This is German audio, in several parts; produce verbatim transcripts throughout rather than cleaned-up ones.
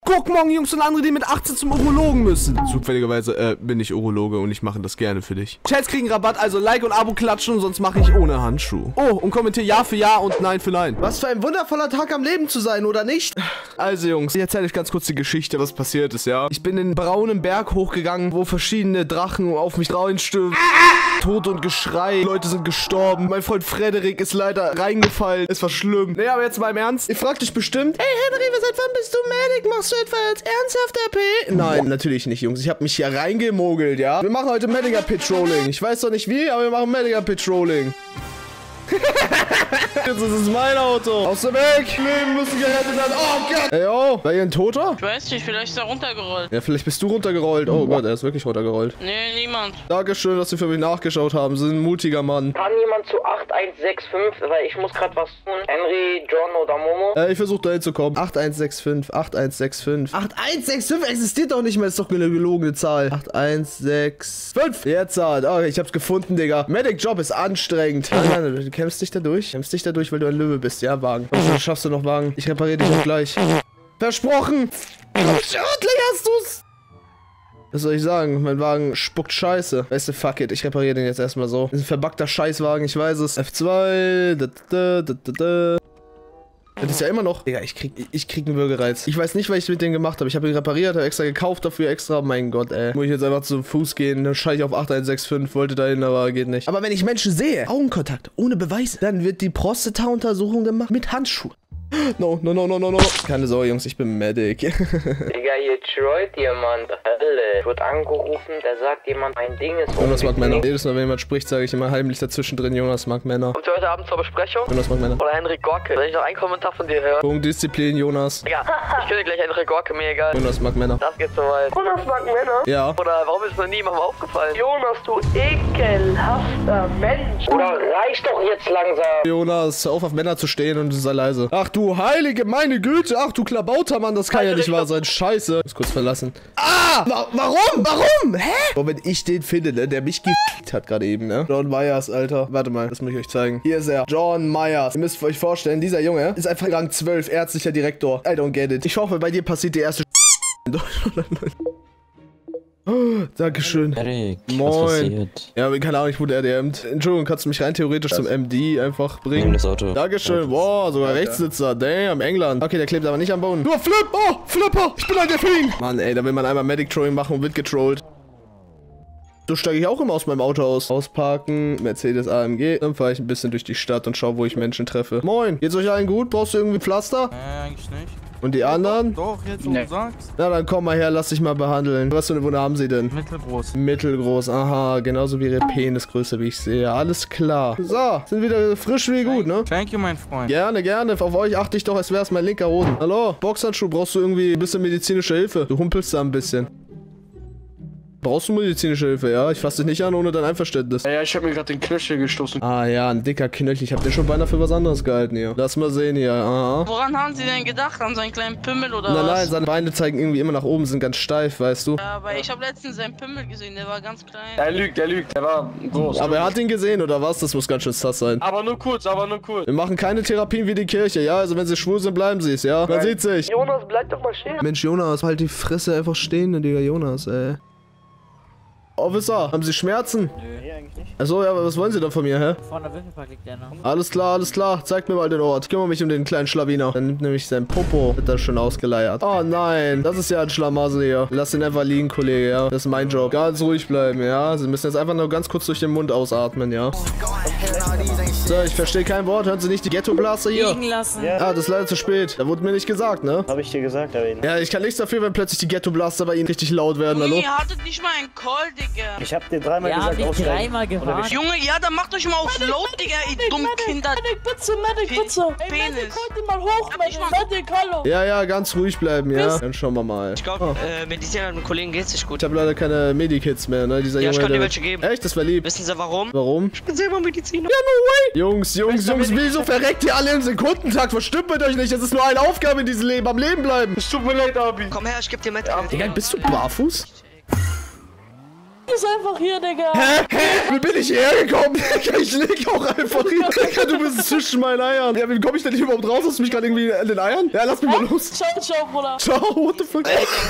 Guck, morgen Jungs und andere, die mit achtzehn zum Urologen müssen. Zufälligerweise äh, bin ich Urologe und ich mache das gerne für dich. Chats kriegen Rabatt, also Like und Abo klatschen, sonst mache ich ohne Handschuh. Oh, und kommentier Ja für Ja und Nein für Nein. Was für ein wundervoller Tag am Leben zu sein, oder nicht? Also Jungs, ich erzähle euch ganz kurz die Geschichte, was passiert ist, ja. Ich bin den braunen Berg hochgegangen, wo verschiedene Drachen auf mich reinstürmen. Tod und Geschrei, Leute sind gestorben. Mein Freund Frederik ist leider reingefallen. Es war schlimm. Nee, aber jetzt mal im Ernst. Ihr fragt dich bestimmt, hey Henry, seit wann bist du Medic? Machst du etwa als ernsthafter P? Nein, natürlich nicht, Jungs. Ich habe mich hier reingemogelt, ja. Wir machen heute Medical Patrolling. Ich weiß doch nicht wie, aber wir machen Medical Patrolling. Jetzt ist es mein Auto. Aus dem Weg. Leben müssen gerettet werden. Oh Gott. Ey, oh. War hier ein Toter? Ich weiß nicht, vielleicht ist er runtergerollt. Ja, vielleicht bist du runtergerollt. Oh Gott, er ist wirklich runtergerollt. Nee, niemand. Dankeschön, dass Sie für mich nachgeschaut haben. Sie sind ein mutiger Mann. Kann jemand zu acht eins sechs fünf, weil ich muss gerade was tun. Henry, John oder Momo? Äh, ich versuche da hinzukommen. acht eins sechs fünf, acht eins sechs fünf. acht eins sechs fünf existiert doch nicht mehr. Ist doch eine gelogene Zahl. acht eins sechs fünf. Jetzt halt. Oh, ich hab's gefunden, Digga. Medic-Job ist anstrengend. Nein, nein, du kämpfst dich dadurch. Kämpfst dich dadurch, weil du ein Löwe bist. Ja, Wagen. Was schaffst du noch, Wagen? Ich repariere dich auch gleich. Versprochen. Endlich hast du's. Was soll ich sagen? Mein Wagen spuckt Scheiße. Weißt du, fuck it. Ich repariere den jetzt erstmal so. Das ist ein verbackter Scheißwagen, ich weiß es. F zwei. Da, da, da, da, da. Das ist ja immer noch. Digga, ich krieg, ich krieg einen Würgereiz. Ich weiß nicht, was ich mit dem gemacht habe. Ich habe ihn repariert, habe extra gekauft dafür, extra. Mein Gott, ey. Muss ich jetzt einfach zu Fuß gehen. Dann schalte ich auf acht eins sechs fünf. Wollte dahin, aber geht nicht. Aber wenn ich Menschen sehe, Augenkontakt, ohne Beweise, dann wird die Prostata-Untersuchung gemacht mit Handschuhen. No, no, no, no, no, no. Keine Sorge, Jungs, ich bin Medic. Digga, hier trollt jemand. Hölle. Ich wurde angerufen, da sagt jemand, mein Ding ist Jonas mag Männer. Jedes Mal, wenn jemand spricht, sage ich immer heimlich dazwischen drin, Jonas mag Männer. Kommt ihr heute Abend zur Besprechung? Jonas mag Männer. Oder Henry Gorke? Wenn ich noch einen Kommentar von dir höre. Punkt, Disziplin, Jonas. Ja, ich könnte gleich Henry Gorke, mir egal. Jonas mag Männer. Das geht so weit. Jonas mag Männer? Ja. Oder warum ist noch niemandem aufgefallen? Jonas, du ekelhafter Mensch. Oder reicht doch jetzt langsam. Jonas, hör auf, auf Männer zu stehen und sei leise. Ach du heilige, meine Güte. Ach du Klabautermann, das kann also ja nicht wahr sein. Scheiße. Ich muss kurz verlassen. Ah! Wa warum? Warum? Hä? Oh, wenn ich den finde, ne, der mich gefickt hat gerade eben, ne? John Myers, Alter. Warte mal, das muss ich euch zeigen. Hier ist er. John Myers. Ihr müsst euch vorstellen, dieser Junge ist einfach Rang zwölf, ärztlicher Direktor. I don't get it. Ich hoffe, bei dir passiert die erste in Deutschland. Oh, Dankeschön. Eric, moin. Ja, keine Ahnung, ich wurde R D M'd. Entschuldigung, kannst du mich rein theoretisch das zum M D einfach bringen? Nimm das Auto. Dankeschön. Boah, sogar ja, Rechtssitzer. Damn, England. Okay, der klebt aber nicht am Boden. Nur Flip. Oh, Flipper. Ich bin ein Delfin. Mann, ey, da will man einmal Medic-Trolling machen und wird getrollt. So steige ich auch immer aus meinem Auto aus. Ausparken, Mercedes A M G. Dann fahre ich ein bisschen durch die Stadt und schaue, wo ich Menschen treffe. Moin, geht's euch allen gut? Brauchst du irgendwie Pflaster? Äh, eigentlich nicht. Und die anderen? Doch, jetzt wo nee. du sagst. Na, dann komm mal her, lass dich mal behandeln. Was für eine Wunde haben sie denn? Mittelgroß. Mittelgroß, aha. Genauso wie ihre Penisgröße, wie ich sehe. Alles klar. So, sind wieder frisch wie gut, ne? Thank you, mein Freund. Gerne, gerne. Auf euch achte ich doch, als wäre es mein linker Hoden. Hallo, Boxhandschuh, brauchst du irgendwie ein bisschen medizinische Hilfe? Du humpelst da ein bisschen. Brauchst du medizinische Hilfe, ja? Ich fasse dich nicht an ohne dein Einverständnis. Ja, ich habe mir gerade den Knöchel gestoßen. Ah ja, ein dicker Knöchel. Ich habe den schon beinahe für was anderes gehalten hier. Lass mal sehen hier. Aha. Woran haben Sie denn gedacht? An seinen kleinen Pimmel oder nein, was? Nein, seine Beine zeigen irgendwie immer nach oben, sind ganz steif, weißt du? Ja, aber ich habe letztens seinen Pimmel gesehen, der war ganz klein. Er lügt, er lügt, der war groß. Aber er hat ihn gesehen, oder was? Das muss ganz schön sass sein. Aber nur kurz, aber nur kurz. Wir machen keine Therapien wie die Kirche, ja? Also wenn sie schwul sind, bleiben sie es, ja? Man sieht sich. Jonas, bleib doch mal stehen. Mensch, Jonas, halt die Fresse einfach stehen, Digga, Jonas, ey. Officer, haben Sie Schmerzen? Nee, eigentlich nicht. Achso, ja, aber was wollen Sie da von mir, hä? Vor der Winkelpark liegt der noch. Alles klar, alles klar. Zeigt mir mal den Ort. Ich kümmere mich um den kleinen Schlawiner. Dann nimmt nämlich sein Popo. Wird da schon ausgeleiert. Oh nein, das ist ja ein Schlamassel hier. Lass ihn einfach liegen, Kollege, ja. Das ist mein Job. Ganz ruhig bleiben, ja. Sie müssen jetzt einfach nur ganz kurz durch den Mund ausatmen, ja. So, ich verstehe kein Wort. Hören Sie nicht die Ghetto-Blaster hier? Liegen lassen. Ja. Ah, das ist leider zu spät. Da wurde mir nicht gesagt, ne? Hab ich dir gesagt, David. Ja, ich kann nichts dafür, wenn plötzlich die Ghetto-Blaster bei Ihnen richtig laut werden, hallo? Ihr hattet nicht mal einen Call, Digga. Ich hab dir dreimal ja, gesagt, aussteigen. dreimal gewarnt. Junge, ja, dann macht euch mal auf Load, Digga, ihr dummen Kinder. Medic, bitte, Medic, bitte. Ey, Medic, holt ihn mal hoch, Medic. Medic, hallo. Ja, ja, ganz ruhig bleiben, ja. Dann schauen wir mal. Ich glaube, oh. äh, Mediziner und Kollegen geht's nicht gut. Ich habe leider keine Medikits mehr, ne? Dieser ja, Junge, ich kann dir der... welche geben. Echt? Das wäre lieb. Wissen Sie warum? Warum? Ich bin selber Mediziner. Ja, no way. Jungs, Jungs, Jungs, wieso verreckt ihr alle im Sekundentakt? Was stimmt mit euch nicht? Das ist nur eine Aufgabe in diesem Leben. Am Leben bleiben. Es tut mir leid, Abi. Komm her, ich geb dir mit. Digga, bist du barfuß? ist einfach hier, Digga. Hä? Hä? Wie bin ich hierher gekommen? Ich leg auch einfach hier. Digga, du bist zwischen meinen Eiern. Ja, wie komm ich denn hier überhaupt raus? Hast du mich gerade irgendwie in den Eiern? Ja, lass mich mal los. Ciao, ciao, Bruder. Ciao, what the fuck?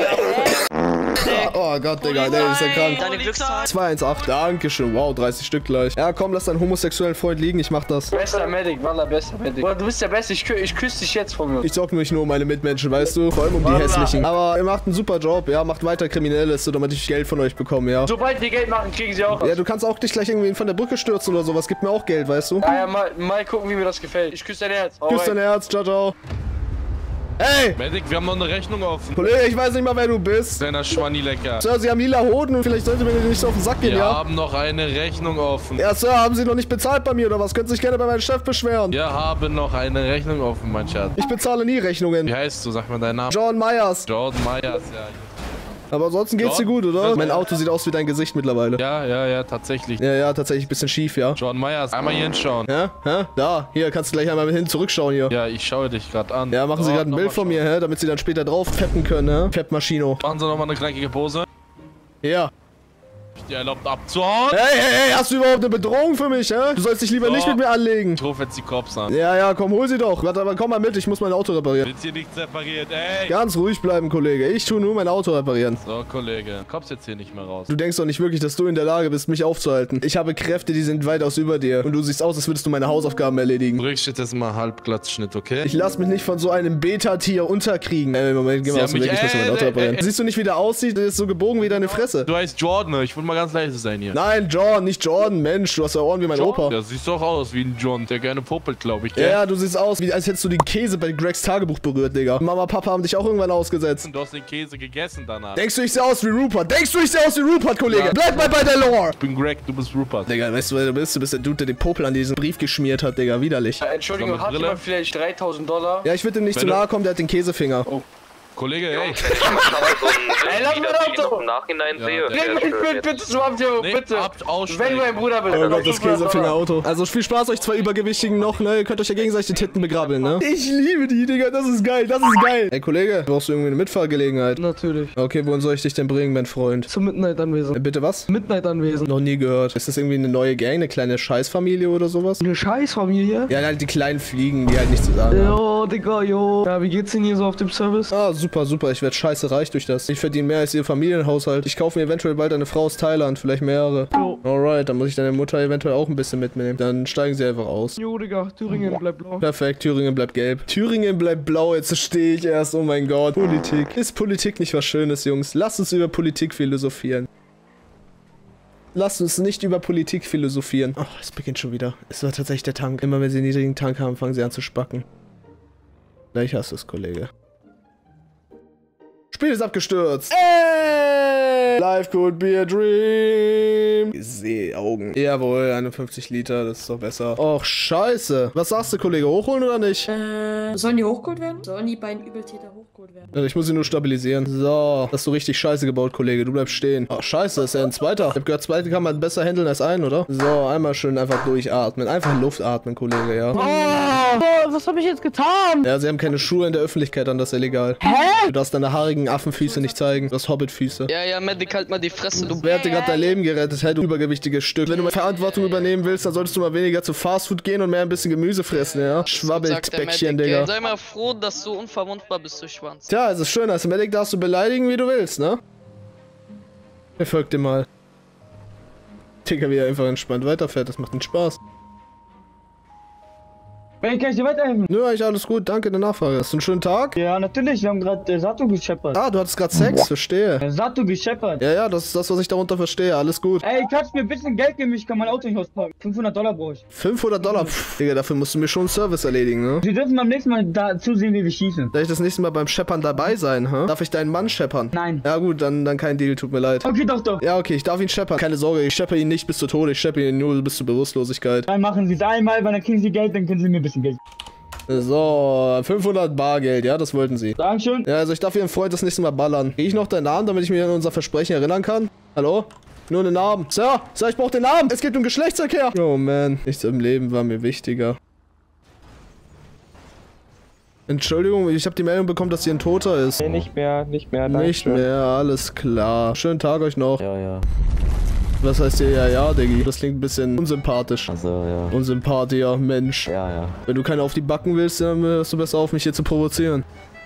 Oh Gott, Digga, der ist ja krank. Deine Glückszahl. zwei eins acht, Dankeschön. Wow, dreißig Stück gleich. Ja, komm, lass deinen homosexuellen Freund liegen. Ich mach das. Bester Medic, Wallah, bester Medic. Bruder, du bist der Beste, ich, kü ich küsse dich jetzt von mir. Ich sorge mich nur um meine Mitmenschen, weißt du? Vor allem um die hässlichen. Aber ihr macht einen super Job, ja? Macht weiter Kriminelles, so damit ich Geld von euch bekomme, ja? Sobald die Geld machen, kriegen sie auch was. Ja, du kannst auch dich gleich irgendwie von der Brücke stürzen oder sowas. Gib mir auch Geld, weißt du? Ja, ja, mal, mal gucken, wie mir das gefällt. Ich küsse dein Herz. Hau Küss rein. dein Herz, ciao, ciao. Hey! Medic, wir haben noch eine Rechnung offen. Kollege, ich weiß nicht mal, wer du bist. Kleiner Schwanni lecker. Sir, Sie haben lila Hoden und vielleicht sollte mir nicht so auf den Sack gehen, Wir ja? haben noch eine Rechnung offen. Ja, Sir, haben Sie noch nicht bezahlt bei mir oder was? Können Sie sich gerne bei meinem Chef beschweren. Wir haben noch eine Rechnung offen, mein Schatz. Ich bezahle nie Rechnungen. Wie heißt du? Sag mal deinen Namen. John Myers. Jordan Myers, ja. Aber ansonsten geht's dir gut, oder? Mein Auto sieht aus wie dein Gesicht mittlerweile. Ja, ja, ja, tatsächlich. Ja, ja, tatsächlich ein bisschen schief, ja. Jordan Myers, einmal hier hinschauen. Ja, hä? Da, hier, kannst du gleich einmal hin zurückschauen hier. Ja, ich schaue dich gerade an. Ja, machen Sie Oh, gerade ein noch Bild mal von mir, hä? Damit Sie dann später drauf feppen können, hä? Fettmaschino. Machen Sie nochmal eine knackige Pose. Ja. Ich dir erlaubt abzuhauen. Hey, hey, hey, hast du überhaupt eine Bedrohung für mich, hä? Du sollst dich lieber So. nicht mit mir anlegen. Ich rufe jetzt die Cops an. Ja, ja, komm, hol sie doch. Warte, aber komm mal mit, ich muss mein Auto reparieren. Willst hier nichts repariert, ey? Ganz ruhig bleiben, Kollege. Ich tu nur mein Auto reparieren. So, Kollege. Kommst jetzt hier nicht mehr raus. Du denkst doch nicht wirklich, dass du in der Lage bist, mich aufzuhalten. Ich habe Kräfte, die sind weitaus über dir. Und du siehst aus, als würdest du meine Hausaufgaben erledigen. Brichst jetzt mal Halbglattschnitt, okay? Ich lass mich nicht von so einem Beta-Tier unterkriegen. Ey, Moment, geh mal Sie aus dem haben Weg, ich muss mich- mein Auto äh, reparieren. äh, äh. Siehst du nicht, wie der aussieht? Der ist so gebogen wie deine Fresse. Du heißt Jordan, ich will mal ganz leise sein hier. Nein, John, nicht Jordan. Mensch, du hast ja Ohren wie mein Opa. Ja, siehst doch aus wie ein John, der gerne popelt, glaube ich, Ja, gell? ja, du siehst aus, wie als hättest du den Käse bei Gregs Tagebuch berührt, Digga. Mama, Papa haben dich auch irgendwann ausgesetzt. Du hast den Käse gegessen danach. Denkst du, ich sehe aus wie Rupert? Denkst du, ich sehe aus wie Rupert, Kollege? Ja. Bleib mal bei der Lore! Ich bin Greg, du bist Rupert. Digga, weißt du, wer du bist? Du bist der Dude, der den Popel an diesen Brief geschmiert hat, Digga. Widerlich. Äh, Entschuldigung, So mit hat Brille? jemand vielleicht dreitausend Dollar? Ja, ich würde ihm nicht Wenn zu du- nahe kommen, der hat den Käsefinger. Kollege, ey. Ey, lass mir das Auto! im Nachhinein Ja, sehe. der- Bring mich bitte, bitte zu Amtio, Nee, bitte! habt Wenn aussteigen. du mein Bruder bist, Oh dann Gott, das hast du fünfhundert Dollar. Käsefinger-Auto. Also viel Spaß euch zwei Übergewichtigen noch, ne? Ihr könnt euch ja gegenseitig die Titten begrabbeln, ne? Ich liebe die, Digga. Das ist geil, das ist geil. Ey, Kollege, brauchst du irgendwie eine Mitfahrgelegenheit? Natürlich. Okay, wohin soll ich dich denn bringen, mein Freund? Zum Midnight-Anwesen. Äh, bitte was? Midnight-Anwesen. Noch nie gehört. Ist das irgendwie eine neue Gang, eine kleine Scheißfamilie oder sowas? Eine Scheißfamilie? Ja, halt die kleinen Fliegen, die halt nichts zu sagen haben. Jo, Digga, jo. Ja, wie geht's denn hier so auf dem Service? Ah, super, super. Ich werde scheiße reich durch das. Ich verdiene mehr als ihr Familienhaushalt. Ich kaufe mir eventuell bald eine Frau aus Thailand, vielleicht mehrere. Jo. Alright, dann muss ich deine Mutter eventuell auch ein bisschen mitnehmen. Dann steigen sie einfach aus. Jo, Digga, Thüringen bleibt blau. Perfekt, Thüringen bleibt gelb. Thüringen bleibt blau, jetzt stehe ich erst. Oh mein Gott. Politik. Ist Politik nicht was Schönes, Jungs? Lasst uns über Politik philosophieren. Lasst uns nicht über Politik philosophieren. Oh, es beginnt schon wieder. Es war tatsächlich der Tank. Immer wenn sie einen niedrigen Tank haben, fangen sie an zu spacken. Na, ich hasse es, Kollege. Spiel ist abgestürzt. Ey! Life could be a dream. Seeaugen. Jawohl, einundfünfzig Liter, das ist doch besser. Och, scheiße. Was sagst du, Kollege? Hochholen oder nicht? Äh, sollen die hochgeholt werden? Sollen die beiden Übeltäter hochgeholt werden? Also ich muss ihn nur stabilisieren. So, hast du richtig scheiße gebaut, Kollege. Du bleibst stehen. Ach, scheiße, ist ja ein zweiter. Ich hab gehört, zweite kann man besser handeln als einen, oder? So, einmal schön einfach durchatmen. Einfach Luft atmen, Kollege, ja. Oh, was habe ich jetzt getan? Ja, sie haben keine Schuhe in der Öffentlichkeit an, das ist illegal. Hä? Du darfst deine haarigen Affenfüße nicht zeigen. Du hast Hobbitfüße. Ja, ja, Medic, halt mal die Fresse, du. Wer hat dir gerade dein Leben gerettet, hey, du übergewichtiges Stück? Wenn du mal Verantwortung übernehmen willst, dann solltest du mal weniger zu Fastfood gehen und mehr ein bisschen Gemüse fressen, ja? Schwabbelt, Bäckchen, Digga. Sei mal froh, dass du unverwundbar bist, du Schwanz. Tja, es ist schön, als Medic darfst du beleidigen, wie du willst, ne? Er folgt dir mal. Digga, wie er einfach entspannt weiterfährt, das macht einen Spaß. Ey, kann ich dir weiterhelfen? Nö, eigentlich alles gut, danke der Nachfrage. Hast du einen schönen Tag? Ja, natürlich, wir haben gerade äh, Sato gescheppert. Ah, du hattest gerade Sex, verstehe. Äh, Sato gescheppert. Ja, ja, das ist das, was ich darunter verstehe, alles gut. Ey, kannst du mir ein bisschen Geld geben? Ich kann mein Auto nicht auspacken. fünfhundert Dollar brauche ich. fünfhundert Dollar, pff, Digga, dafür musst du mir schon einen Service erledigen, ne? Sie dürfen beim nächsten Mal da zusehen, wie wir schießen. Darf ich das nächste Mal beim Scheppern dabei sein, hä? Darf ich deinen Mann scheppern? Nein. Ja gut, dann, dann kein Deal, tut mir leid. Okay, doch, doch. Ja, okay, ich darf ihn scheppern. Keine Sorge, ich scheppe ihn nicht bis zu Tode, ich scheppe ihn nur bis zur Bewusstlosigkeit. Dann machen Sie es einmal, weil dann kriegen Sie Geld, dann können Sie mir ein bisschen Geld. So, fünfhundert Bargeld, ja, das wollten sie. Dankeschön. Ja, also ich darf Ihren Freund das nächste Mal ballern. Krieg ich noch deinen Namen, damit ich mich an unser Versprechen erinnern kann? Hallo? Nur den Namen. Sir, Sir, ich brauche den Namen. Es geht um Geschlechtsverkehr. Oh man, nichts im Leben war mir wichtiger. Entschuldigung, ich habe die Meldung bekommen, dass hier ein Toter ist. Nee, nicht mehr, nicht mehr. Nicht mehr, alles klar. Schönen Tag euch noch. Ja, ja. Was heißt hier ja, ja, Diggi? Das klingt ein bisschen unsympathisch. Also, ja. Unsympathischer Mensch. Ja, ja. Wenn du keine auf die Backen willst, dann hörst du besser auf, mich hier zu provozieren.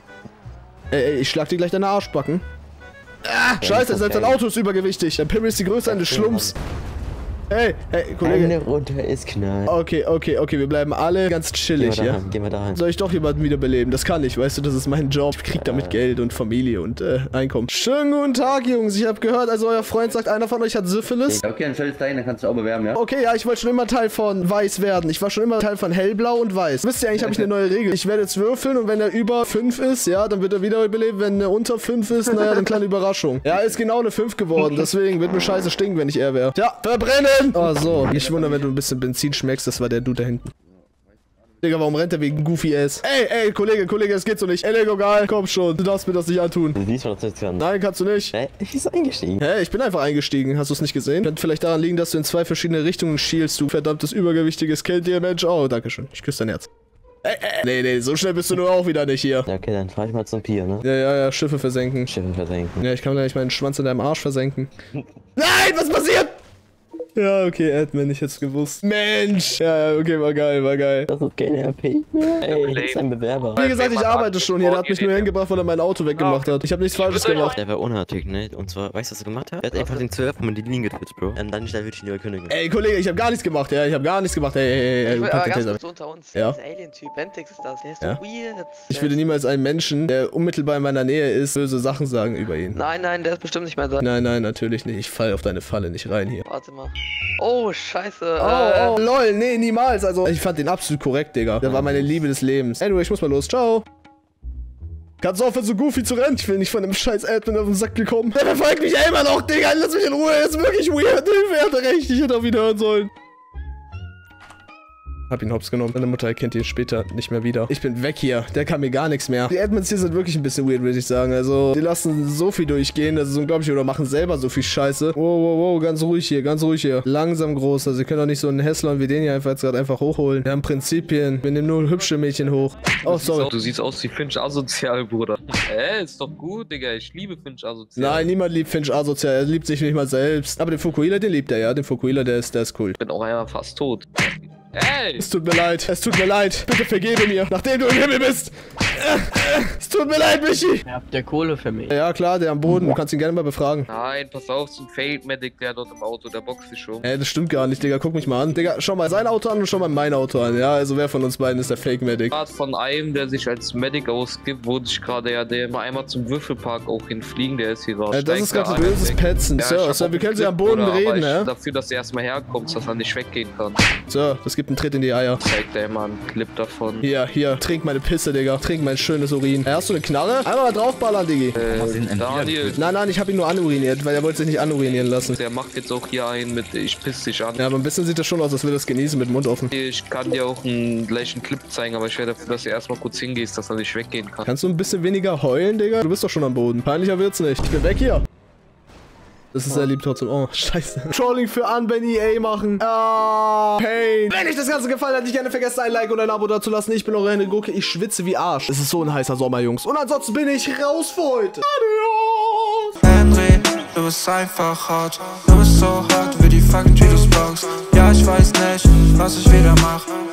Ey, ey, ich schlag dir gleich deine Arschbacken. Ah, ja, scheiße, selbst dein Auto ist übergewichtig. Der Pimmel ist die Größe eines Schlumps. Hey, hey, Kollege. Eine runter ist knall. Okay, okay, okay, wir bleiben alle ganz chillig, ja? Gehen wir dahin. Soll ich doch jemanden wiederbeleben? Das kann ich, weißt du, das ist mein Job. Ich krieg damit Geld und Familie und äh, Einkommen. Schönen guten Tag, Jungs. Ich habe gehört, also euer Freund sagt, einer von euch hat Syphilis. Okay, dann stell es dahin, dann kannst du auch bewerben, ja? Okay, ja, ich wollte schon immer Teil von Weiß werden. Ich war schon immer Teil von Hellblau und Weiß. Wisst ihr, eigentlich habe ich eine neue Regel. Ich werde jetzt würfeln und wenn er über fünf ist, ja, dann wird er wiederbelebt. Wenn er unter fünf ist, naja, dann kleine Überraschung. Ja, ist genau eine fünf geworden. Deswegen wird mir scheiße stinken, wenn ich er wäre. Tja, verbrennen! Oh, so. Nicht wundern, wenn du ein bisschen Benzin schmeckst, das war der Dude da hinten. Digga, warum rennt er wegen Goofy Ass? Ey, ey, Kollege, Kollege, das geht so nicht. Ey, egal, komm schon, du darfst mir das nicht antun. Du siehst, was das kann. Nein, kannst du nicht. Hä? Ich bin eingestiegen. Hä, ich bin einfach eingestiegen, hast du es nicht gesehen? Könnte vielleicht daran liegen, dass du in zwei verschiedene Richtungen schielst, du verdammtes übergewichtiges Kind, dir Mensch. Oh, dankeschön, ich küsse dein Herz. Ey, ey, nee, nee, so schnell bist du nur auch wieder nicht hier. Ja, okay, dann fahr ich mal zum Pier, ne? Ja, ja, ja, Schiffe versenken. Schiffe versenken. Ja, ich kann gleich meinen Schwanz in deinem Arsch versenken. Nein, was passiert? Ja, okay, Admin, ich hätte es gewusst. Mensch! Ja, ja, okay, war geil, war geil. Das ist keine R P. Ey, das ist ein Bewerber. Wie gesagt, ich arbeite schon hier. Der hat mich nur hingebracht, weil er mein Auto weggemacht hat. Ich habe nichts Falsches gemacht. Der war unartig, ne? Und zwar, weißt du, was er gemacht hat? Er hat einfach den zwölf um die Linie getwitcht, Bro. Und dann nicht, da würde ich ihn überkündigen. Ey, Kollege, ich habe gar nichts gemacht, ja. Ich habe gar nichts gemacht. Ey, ey, ey, ich will, pack aber den ganz Taser kurz weg. unter uns. Ja? Dieser Alien-Typ, Bentex ist das. Der ist Ja? so weird. Ich würde niemals einem Menschen, der unmittelbar in meiner Nähe ist, böse Sachen sagen über ihn. Nein, nein, der ist bestimmt nicht mehr da. Nein, nein, natürlich nicht. Ich fall auf deine Falle nicht rein hier. Warte mal. Oh, scheiße. Oh, äh, oh, lol, nee, niemals. Also, ich fand den absolut korrekt, Digga. Der war meine Liebe des Lebens. Anyway, ich muss mal los. Ciao. Kannst du aufhören, so goofy zu rennen? Ich bin nicht von dem scheiß Admin auf den Sack gekommen. Der verfolgt mich immer noch, Digga. Lass mich in Ruhe. Er ist wirklich weird. Hilfe, er hatte recht. Ich hätte auf ihn hören sollen. Hab ihn hops genommen. Meine Mutter erkennt ihn später nicht mehr wieder. Ich bin weg hier. Der kann mir gar nichts mehr. Die Admins hier sind wirklich ein bisschen weird, würde ich sagen. Also, die lassen so viel durchgehen. Das ist unglaublich. Oder machen selber so viel Scheiße. Wow, wow, wow. Ganz ruhig hier. Ganz ruhig hier. Langsam groß. Also, sie können doch nicht so einen Hässlern wie den hier einfach jetzt gerade einfach hochholen. Wir haben Prinzipien. Wir nehmen nur hübsche Mädchen hoch. Oh, sorry. Du siehst aus wie Finch asozial, Bruder. Ey, ist doch gut, Digga. Ich liebe Finch asozial. Nein, niemand liebt Finch asozial. Er liebt sich nicht mal selbst. Aber den Fukuhila, den liebt er, ja. Den Fukuhila, der ist, der ist cool. Ich bin auch einmal fast tot. Ey! Es tut mir leid, es tut mir leid. Bitte vergebe mir, nachdem du im Himmel bist. Es tut mir leid, Michi. Ihr habt der Kohle für mich. Ja, klar, der am Boden. Du kannst ihn gerne mal befragen. Nein, pass auf, so ein Failed Medic, der dort im Auto, der boxt sich schon. Ey, das stimmt gar nicht, Digga. Guck mich mal an. Digga, schau mal sein Auto an und schau mal mein Auto an. Ja, also wer von uns beiden ist der Fake Medic? Von einem, der sich als Medic ausgibt, wurde ich gerade ja, der mal einmal zum Würfelpark auch hinfliegen, der ist hier raus. Äh, das ist gerade böses Petzen. Ja, Sir, Sir, wir können sie am Boden Bruder, reden, ne? Dafür, dass er erstmal herkommt, dass er nicht weggehen kann. Sir, das gibt einen Tritt in die Eier. Zeigt er immer einen Clip davon. Hier, hier, trink meine Pisse, Digga. Trink mein schönes Urin. Hey, hast du eine Knarre? Einmal mal draufballern, Diggi. Äh, Daniel. Nein, nein, ich hab ihn nur anuriniert, weil er wollte sich nicht anurinieren lassen. Der macht jetzt auch hier einen mit, ich piss dich an. Ja, aber ein bisschen sieht das schon aus, als würde er es genießen mit Mund offen. Ich kann dir auch einen gleichen Clip zeigen, aber ich wäre dafür, dass du erstmal kurz hingehst, dass er nicht weggehen kann. Kannst du ein bisschen weniger heulen, Digga? Du bist doch schon am Boden. Peinlicher wird's nicht. Ich bin weg hier. Das ist sehr lieb trotzdem. Oh, scheiße. Trolling für Unban E A machen. Ah, Pain. Wenn euch das Ganze gefallen hat, nicht gerne vergessen, ein Like und ein Abo dazu lassen. Ich bin eure Hände Gurke. Ich schwitze wie Arsch. Es ist so ein heißer Sommer, Jungs. Und ansonsten bin ich raus für heute. Adios. Henry, du bist einfach hart. Du bist so hart wie die fucking Cheetos Box. Ja, ich weiß nicht, was ich wieder mach.